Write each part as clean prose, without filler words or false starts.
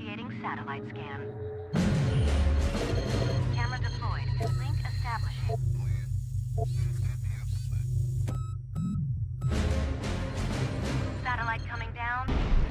Initiating satellite scan. Camera deployed. Link establishing. Satellite coming down.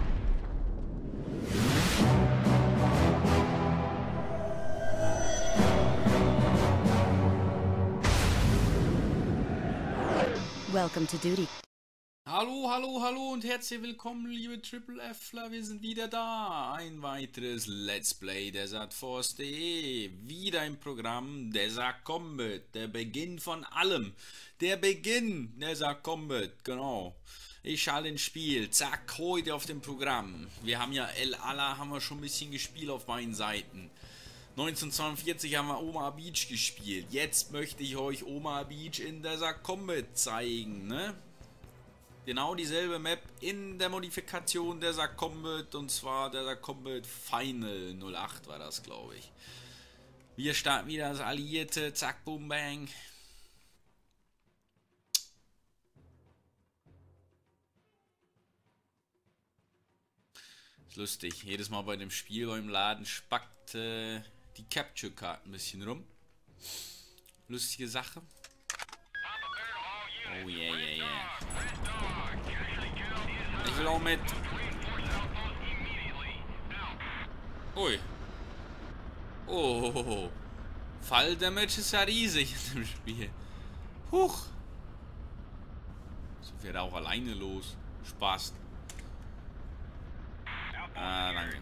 Welcome to duty. Hallo, hallo, hallo und herzlich willkommen, liebe Triple F'ler, wir sind wieder da. Ein weiteres Let's Play Desert Force.de. Wieder im Programm Desert Combat, der Beginn von allem. Der Beginn Desert Combat, genau. Ich schalte ins Spiel, zack, heute auf dem Programm. Wir haben ja El Ala, haben wir schon ein bisschen gespielt auf beiden Seiten. 1942 haben wir Omaha Beach gespielt. Jetzt möchte ich euch Omaha Beach in Desert Combat zeigen, ne? Genau dieselbe Map in der Modifikation Desert Combat, und zwar Desert Combat Final 08 war das, glaube ich. Wir starten wieder als Alliierte, zack, boom, bang. Ist lustig, jedes Mal bei dem Spiel beim Laden spackt die Capture Card ein bisschen rum. Lustige Sache. Oh yeah, yeah, yeah. Ich will auch mit. Ui. Oh. Fall-Damage ist ja riesig in dem Spiel. Huch. So fährt er auch alleine los. Spaß. Ah, danke.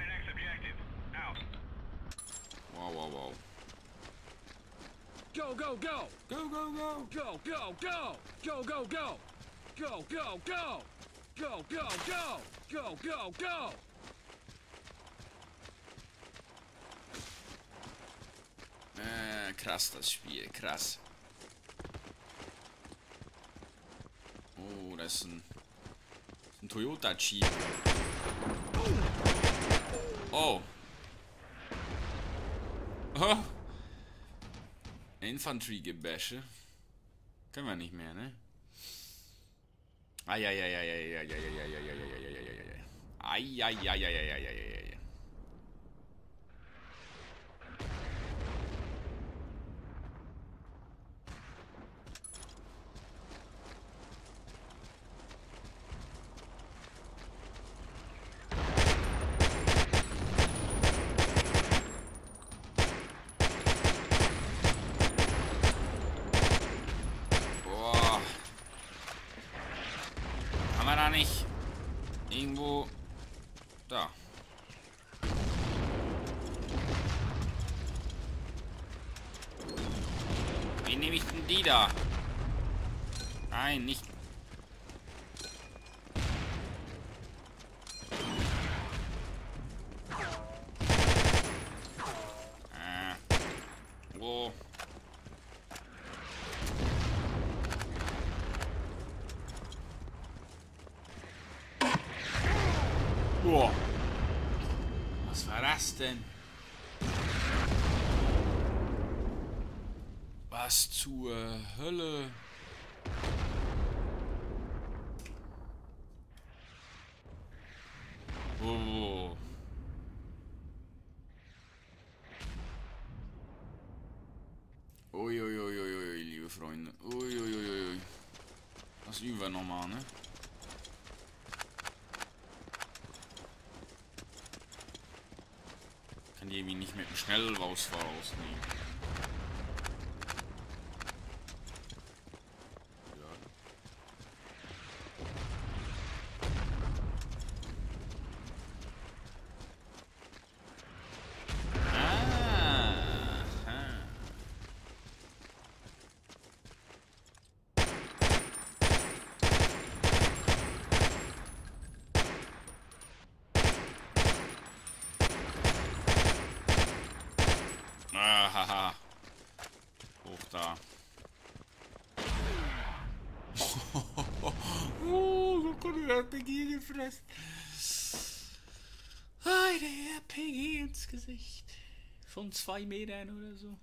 Wow, wow, wow. Go, go, go! Go, go, go! Go, go, go! Go, go, go! Go, go, go! Go, go, go! Go, go, go! Krass das Spiel, krass. Oh, das ist ein Toyota Jeep. Oh. Oh. Infanterie-Gebäsche. Können wir nicht mehr, ne? Ai. Nicht irgendwo da. Wie nehme ich denn die da? Nein, nicht. Wo? Boah. Was war das denn? Was zur Hölle? Oh. Uiuiuiui, liebe Freunde. Uiuiui. Das üben wir nochmal, ne? Kann die irgendwie nicht mit dem Schnellrausfahr rausnehmen. Haha. Hoch da. Oh, so kommt der RPG gefressen. Eine RPG ins Gesicht. Von 2 Metern oder so.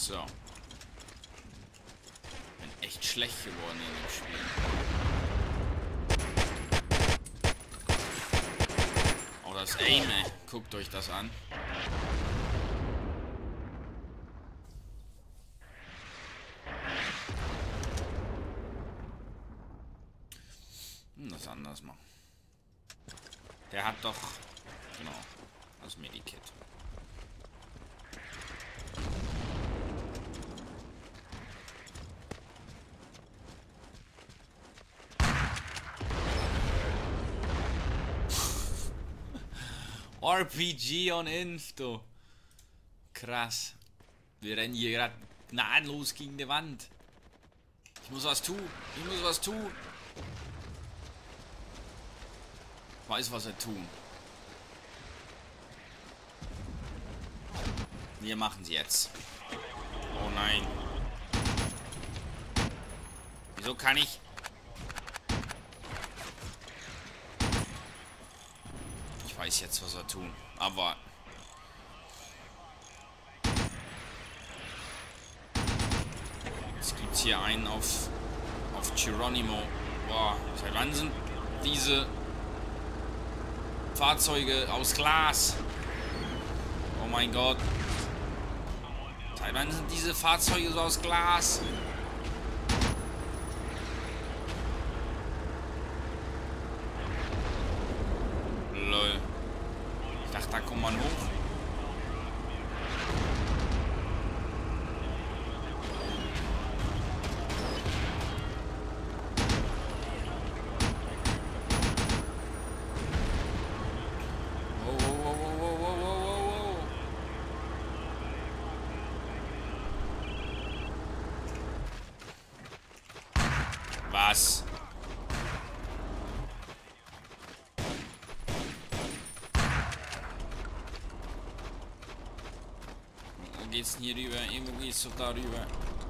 So. Bin echt schlecht geworden in dem Spiel. Auch das Aim, ey. Guckt euch das an. Das anders machen. Der hat doch... Genau. Das Medikit. RPG on Inf, du. Krass. Wir rennen hier gerade gnadenlos gegen die Wand. Ich muss was tun. Ich muss was tun. Ich weiß, was er tun. Wir machen sie jetzt. Oh nein. Wieso kann ich... Ich weiß jetzt, was er tun. Aber... Jetzt gibt es hier einen auf Geronimo. Boah, seit wann sind diese Fahrzeuge aus Glas? Oh mein Gott. Seit wann sind diese Fahrzeuge so aus Glas? Lol. Ich dachte, da kommt man hoch. Was? Wo geht's denn hier rüber? Irgendwo geht's doch da rüber.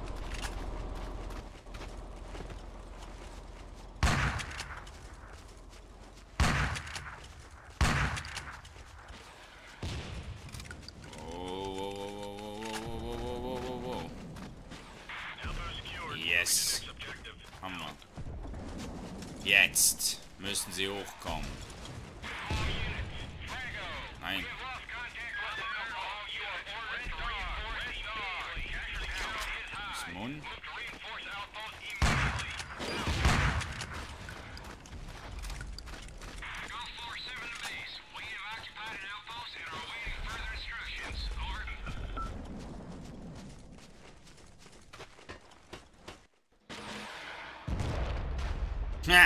Yes. Hammer. Jetzt müssen sie hochkommen. Nein. Mund. Na.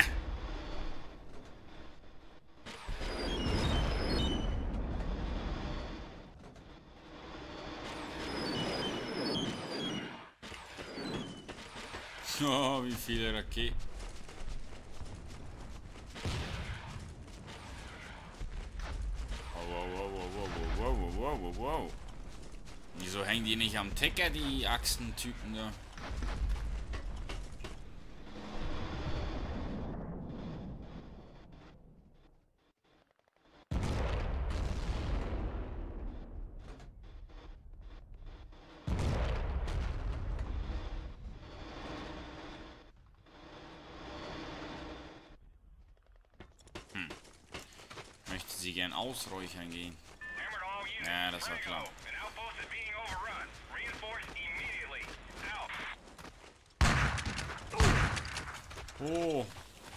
Oh, wie viele Raketen. Wow. Wieso hängen die nicht am Ticker, die Achsentypen da? Möchte sie gern ausräuchern gehen. Ja, das war klar. Oh.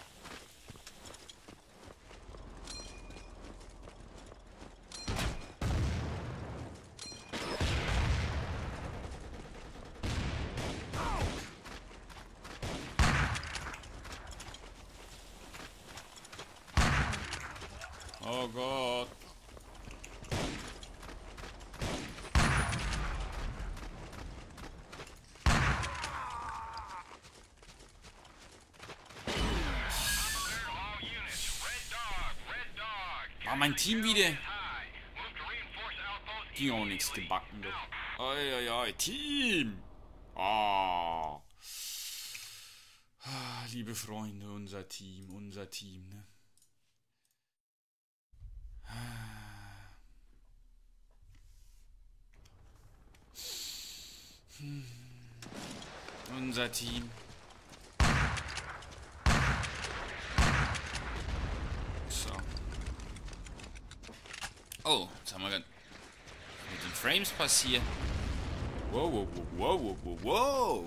Oh Gott. War mein Team wieder? Die auch nichts gebacken. Oi, Team. Ah. Liebe Freunde, unser Team, ne? unser Team. So. Oh, jetzt haben wir mit den Frames passiert. Wow, wow, wow, wow, wow, wow.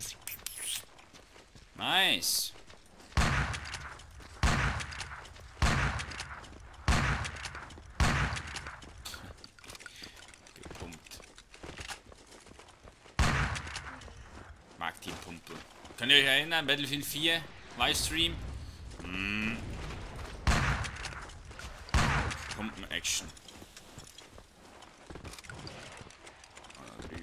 Nice. Gepumpt. Mag die Pumpe. Könnt ihr euch erinnern, Battlefield 4 Livestream? Pumpen-Action. Da drüben.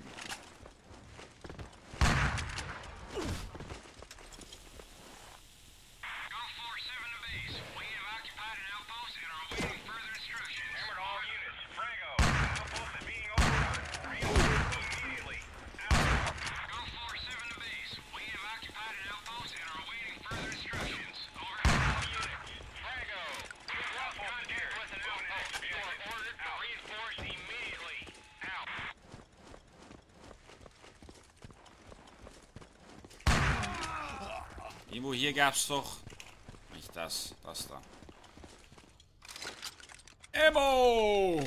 Irgendwo hier gab's doch. Nicht das, das da. Ammo!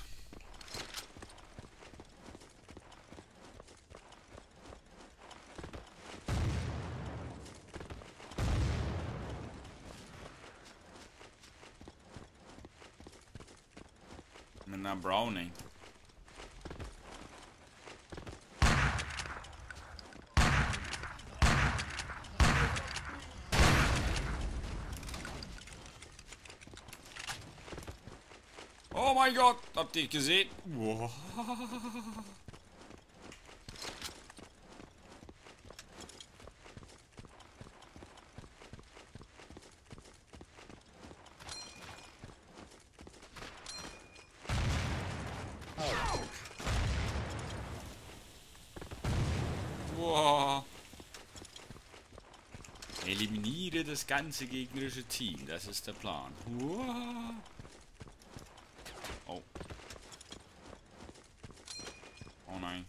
Mit einer Browning. Oh mein Gott, habt ihr gesehen? Wow. Wow. Eliminiere das ganze gegnerische Team, das ist der Plan. Wow. Oh. Oh nein.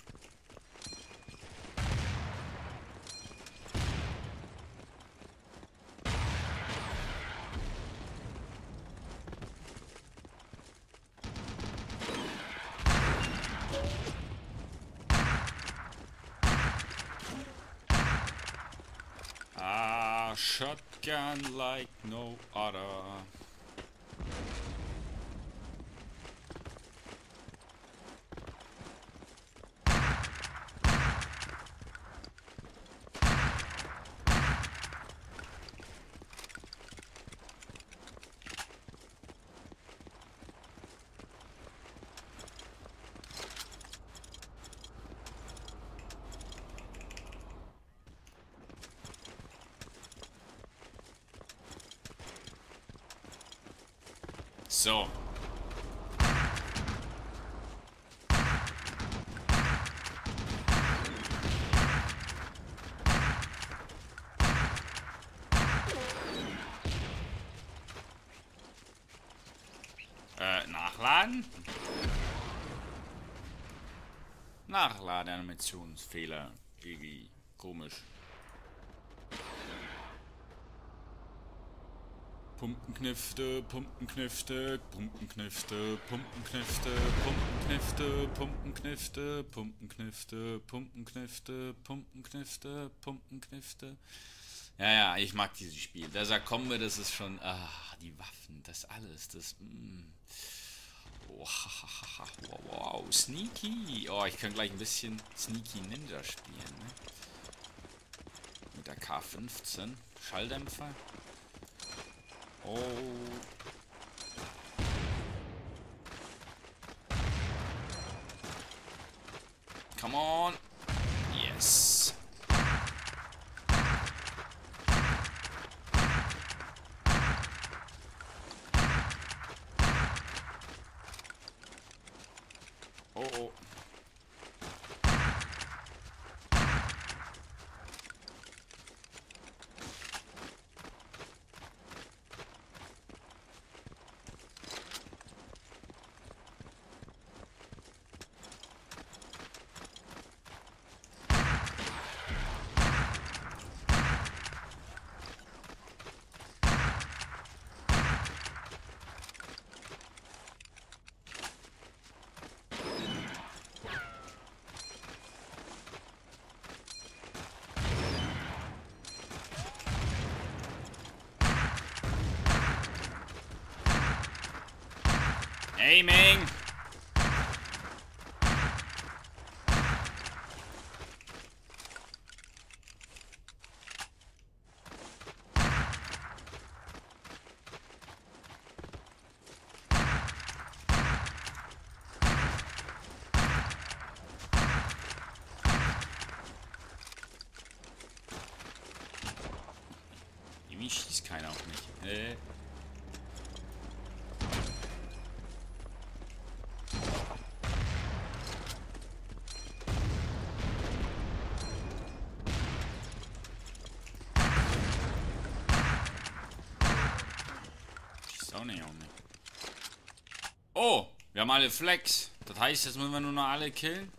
Ah, shotgun like no other. So. Nachladen? Nachladeanimationsfehler. Irgendwie komisch. Pumpenknifte, Pumpenknifte, Pumpenknifte, Pumpenknifte, Pumpenknifte, Pumpenknifte, Pumpenknifte, Pumpenknifte, Pumpenknifte, Pumpenknifte. Ja, ja, ich mag dieses Spiel. Der Sakombe, das ist schon, die Waffen, das alles, das, Oh, wow, wow, sneaky. Oh, ich kann gleich ein bisschen Sneaky Ninja spielen, ne? Mit der K15, Schalldämpfer. Oh. Come on. Yes. Oh, oh. Aiming! Irgendwie schießt keiner auf mich. Schießt auch nicht auf mich. Oh, wir haben alle Flex. Das heißt, jetzt müssen wir nur noch alle killen.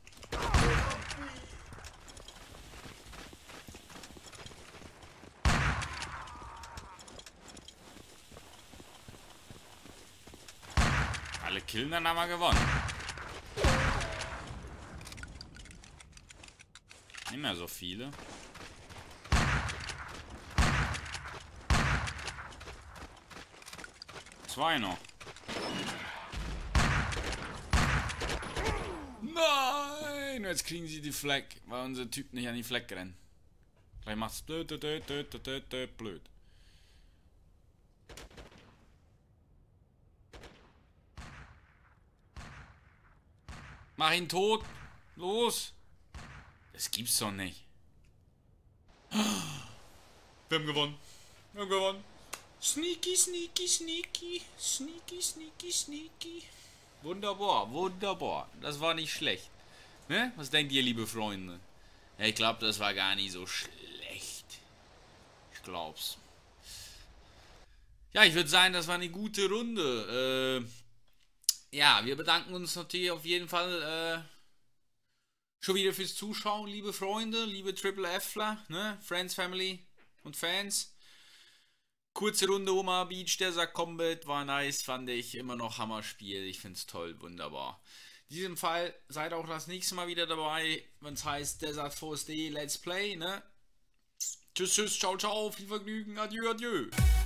Alle killen, dann haben wir gewonnen. Nicht mehr so viele. Zwei noch. Nein! Jetzt kriegen sie die Flag, weil unser Typ nicht an die Flag rennt. Vielleicht macht's blöd. Mach ihn tot! Los! Das gibt's doch nicht. Wir haben gewonnen. Wir haben gewonnen. Sneaky. Wunderbar. Das war nicht schlecht. Ne? Was denkt ihr, liebe Freunde? Ja, ich glaube, das war gar nicht so schlecht. Ich glaub's. Ja, ich würde sagen, das war eine gute Runde. Ja, wir bedanken uns natürlich auf jeden Fall schon wieder fürs Zuschauen, liebe Freunde, liebe Triple Fler, ne? Friends, Family und Fans. Kurze Runde Omaha Beach, Desert Combat war nice, fand ich, immer noch Hammerspiel, ich find's toll, wunderbar. In diesem Fall seid auch das nächste Mal wieder dabei, wenn es heißt Desert Force D Let's Play, ne? Tschüss, ciao, viel Vergnügen, adieu.